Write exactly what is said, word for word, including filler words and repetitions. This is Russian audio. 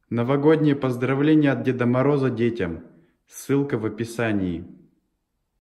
Новогодние поздравления от Деда Мороза детям. Ссылка в описании.